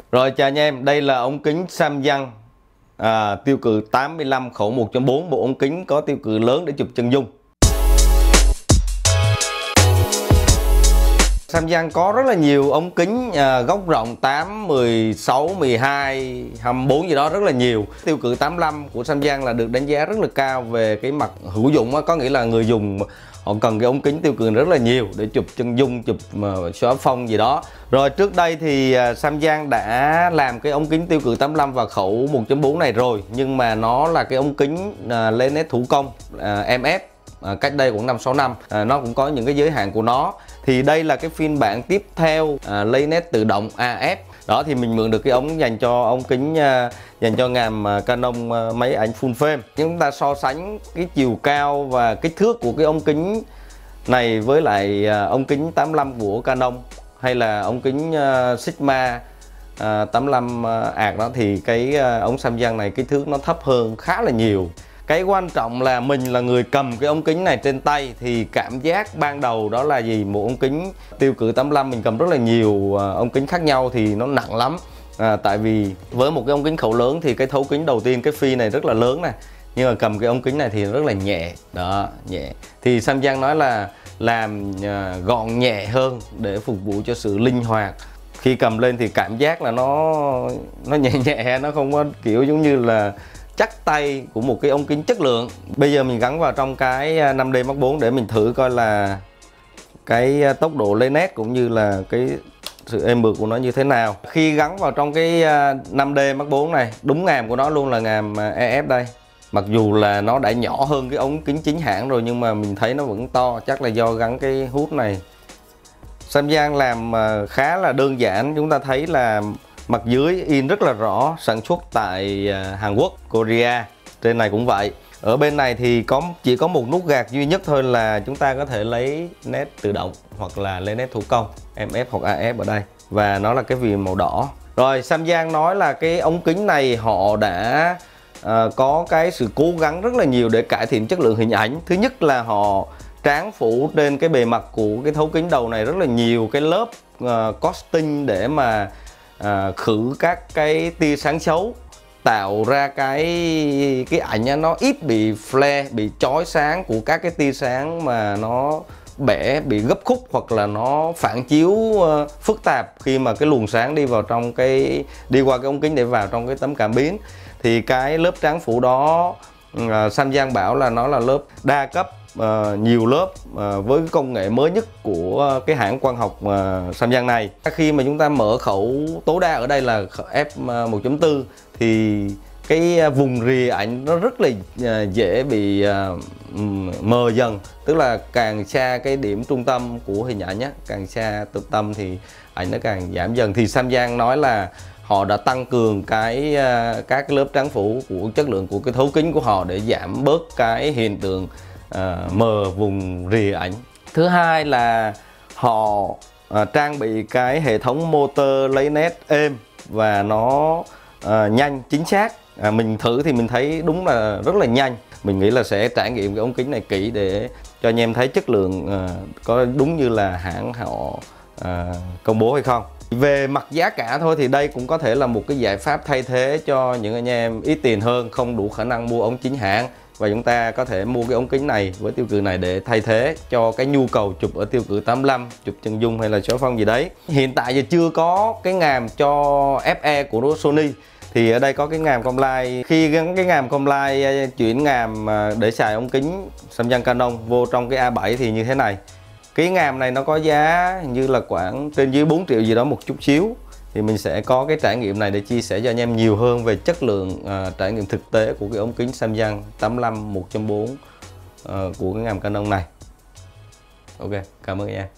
Rồi chào anh em, đây là ống kính Samyang tiêu cự 85 khẩu 1.4, bộ ống kính có tiêu cự lớn để chụp chân dung. Samyang có rất là nhiều ống kính góc rộng 8, 16, 12, 24 gì đó, rất là nhiều. Tiêu cự 85 của Samyang là được đánh giá rất là cao về cái mặt hữu dụng, có nghĩa là người dùng họ cần cái ống kính tiêu cự rất là nhiều để chụp chân dung, chụp xóa phông gì đó. Rồi trước đây thì Samyang đã làm cái ống kính tiêu cự 85 và khẩu 1.4 này rồi, nhưng mà nó là cái ống kính lên nét thủ công MF cách đây cũng 5-6 năm. Nó cũng có những cái giới hạn của nó. Thì đây là cái phiên bản tiếp theo lấy nét tự động AF. Đó thì mình mượn được cái ống dành cho ống kính dành cho ngàm Canon máy ảnh full frame. Chúng ta so sánh cái chiều cao và kích thước của cái ống kính này với lại ống kính 85 của Canon hay là ống kính Sigma 85 ạc đó, thì cái ống Samyang này kích thước nó thấp hơn khá là nhiều. Cái quan trọng là mình là người cầm cái ống kính này trên tay thì cảm giác ban đầu đó là gì? Một ống kính tiêu cự 85 mình cầm rất là nhiều ống kính khác nhau thì nó nặng lắm. Tại vì với một cái ống kính khẩu lớn thì cái thấu kính đầu tiên, cái phi này rất là lớn này, nhưng mà cầm cái ống kính này thì rất là nhẹ. Đó, nhẹ. Thì Samyang nói là làm gọn nhẹ hơn để phục vụ cho sự linh hoạt. Khi cầm lên thì cảm giác là nó nhẹ nhẹ, nó không có kiểu giống như là chắc tay của một cái ống kính chất lượng. Bây giờ mình gắn vào trong cái 5D Mark IV để mình thử coi là cái tốc độ lấy nét cũng như là cái sự êm mượt của nó như thế nào. Khi gắn vào trong cái 5D Mark IV này, đúng ngàm của nó luôn là ngàm EF đây. Mặc dù là nó đã nhỏ hơn cái ống kính chính hãng rồi, nhưng mà mình thấy nó vẫn to, chắc là do gắn cái hút này. Samyang làm khá là đơn giản, chúng ta thấy là mặt dưới in rất là rõ, sản xuất tại Hàn Quốc, Korea. Trên này cũng vậy. Ở bên này thì chỉ có một nút gạt duy nhất thôi là chúng ta có thể lấy nét tự động hoặc là lấy nét thủ công MF hoặc AF ở đây. Và nó là cái viền màu đỏ. Rồi Samyang nói là cái ống kính này họ đã có cái sự cố gắng rất là nhiều để cải thiện chất lượng hình ảnh. Thứ nhất là họ tráng phủ trên cái bề mặt của cái thấu kính đầu này rất là nhiều cái lớp coating để mà khử các cái tia sáng xấu, tạo ra cái ảnh nó ít bị flare, bị chói sáng của các cái tia sáng mà nó bẻ, bị gấp khúc hoặc là nó phản chiếu phức tạp khi mà cái luồng sáng đi qua cái ống kính để vào trong cái tấm cảm biến. Thì cái lớp tráng phủ đó Samyang bảo là nó là lớp đa cấp, nhiều lớp với cái công nghệ mới nhất của cái hãng quang học Samyang này. Khi mà chúng ta mở khẩu tối đa ở đây là f1.4 thì cái vùng rìa ảnh nó rất là dễ bị mờ dần, tức là càng xa cái điểm trung tâm của hình ảnh á, càng xa trung tâm thì ảnh nó càng giảm dần. Thì Samyang nói là họ đã tăng cường các cái lớp tráng phủ của chất lượng của cái thấu kính của họ để giảm bớt cái hiện tượng mờ vùng rìa ảnh. Thứ hai là họ trang bị cái hệ thống motor lấy nét êm và nó nhanh, chính xác. Mình thử thì mình thấy đúng là rất là nhanh. Mình nghĩ là sẽ trải nghiệm cái ống kính này kỹ để cho anh em thấy chất lượng có đúng như là hãng họ công bố hay không. Về mặt giá cả thôi thì đây cũng có thể là một cái giải pháp thay thế cho những anh em ít tiền hơn, không đủ khả năng mua ống chính hãng, và chúng ta có thể mua cái ống kính này với tiêu cự này để thay thế cho cái nhu cầu chụp ở tiêu cự 85, chụp chân dung hay là xóa phông gì đấy. Hiện tại giờ chưa có cái ngàm cho FE của Sony. Thì ở đây có cái ngàm Comline. Khi gắn cái ngàm Comline chuyển ngàm để xài ống kính Samyang Canon vô trong cái A7 thì như thế này. Cái ngàm này nó có giá như là khoảng trên dưới 4 triệu gì đó một chút xíu. Thì mình sẽ có cái trải nghiệm này để chia sẻ cho anh em nhiều hơn về chất lượng trải nghiệm thực tế của cái ống kính Samyang 85 1.4 của cái ngàm Canon này. Ok, cảm ơn anh em.